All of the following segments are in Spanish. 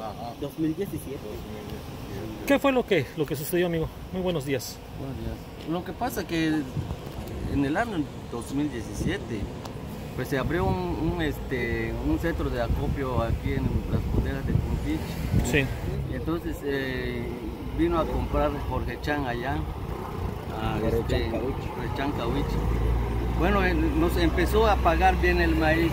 Ajá. 2017. ¿Qué fue lo que sucedió, amigo? Muy buenos días. Buenos días. Lo que pasa que en el año 2017 pues se abrió un centro de acopio aquí en las bodegas de Cumpich. Sí. Y entonces vino a comprar Jorge Chan allá, a Chancahuich. Bueno, nos empezó a pagar bien el maíz.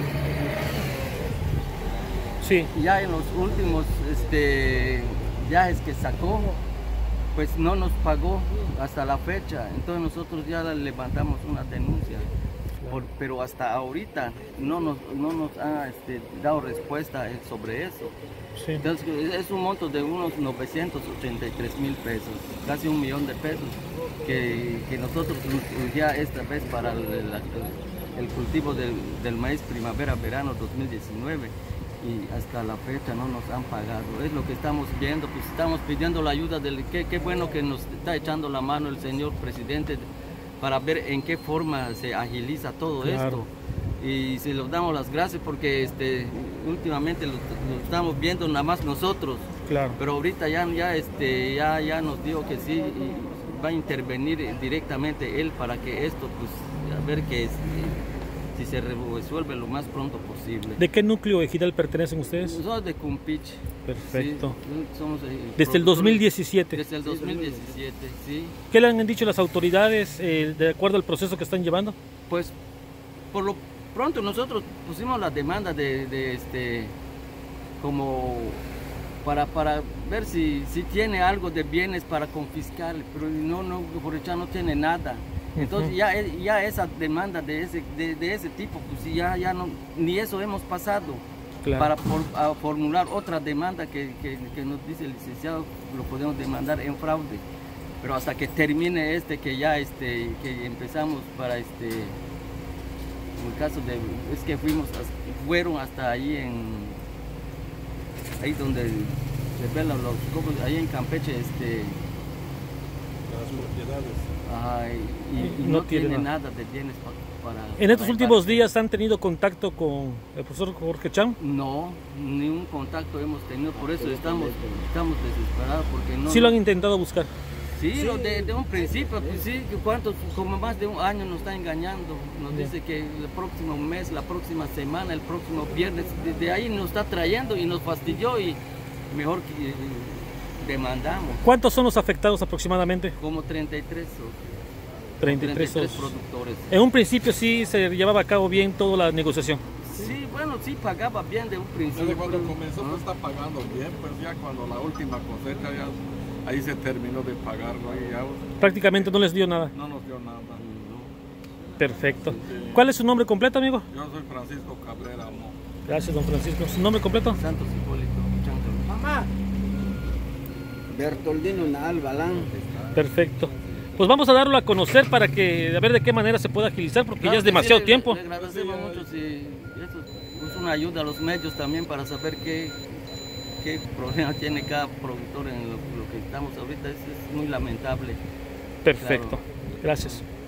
Sí. Ya en los últimos viajes que sacó, pues no nos pagó hasta la fecha. Entonces nosotros ya levantamos una denuncia. Pero hasta ahorita no nos ha dado respuesta sobre eso. Sí. Entonces es un monto de unos 983,000 pesos, casi 1,000,000 de pesos, que nosotros ya esta vez para el cultivo del maíz primavera-verano 2019 y hasta la fecha no nos han pagado. Es lo que estamos viendo, pues estamos pidiendo la ayuda qué bueno que nos está echando la mano el señor presidente para ver en qué forma se agiliza todo esto. Y se los damos las gracias porque últimamente lo estamos viendo nada más nosotros. Claro. Pero ahorita ya nos dijo que sí y va a intervenir directamente él para que esto, pues, a ver si se resuelve lo más pronto posible. ¿De qué núcleo ejidal pertenecen ustedes? Nosotros de Cumpich. Perfecto. Sí, somos, desde el 2017. Desde el 2017, sí. ¿Qué le han dicho las autoridades de acuerdo al proceso que están llevando? Pues por lo pronto nosotros pusimos la demanda como para ver si tiene algo de bienes para confiscar, pero no, Jorge no tiene nada. Entonces ya esa demanda de ese tipo, pues ya no, ni eso hemos pasado. Claro. Para formular otra demanda que nos dice el licenciado, lo podemos demandar en fraude. Pero hasta que termine que ya que empezamos para en el caso es que fueron hasta ahí ahí donde se ven los copos, ahí en Campeche, las propiedades. Y no tiene nada de bienes para... ¿En estos últimos días han tenido contacto con el profesor Jorge Chan? No, ningún contacto hemos tenido, por eso estamos desesperados, porque no... ¿Sí lo han intentado buscar? Sí, de un principio, pues sí, como más de un año nos está engañando. Nos dice que el próximo mes, la próxima semana, el próximo viernes, desde ahí nos está trayendo y nos fastidió y mejor que demandamos. ¿Cuántos son los afectados aproximadamente? Como 33 productores. En un principio sí se llevaba a cabo bien toda la negociación. Sí, bueno, sí pagaba bien de un principio. Desde cuando comenzó pues está pagando bien, pues ya cuando la última cosecha ya ahí se terminó de pagarlo. Ahí ya, prácticamente no les dio nada. No nos dio nada. No. Perfecto. Sí. ¿Cuál es su nombre completo, amigo? Yo soy Francisco Cabrera Mo. Gracias, don Francisco. ¿Su nombre completo? Santos Hipólito Chancahuich. Mamá. Bertoldino Nal Balán. Perfecto. Pues vamos a darlo a conocer para que a ver de qué manera se puede agilizar, porque ya es demasiado tiempo. Le agradecemos mucho si esto es una ayuda a los medios también para saber qué problema tiene cada productor en lo que estamos ahorita. Es muy lamentable. Perfecto. Claro. Gracias.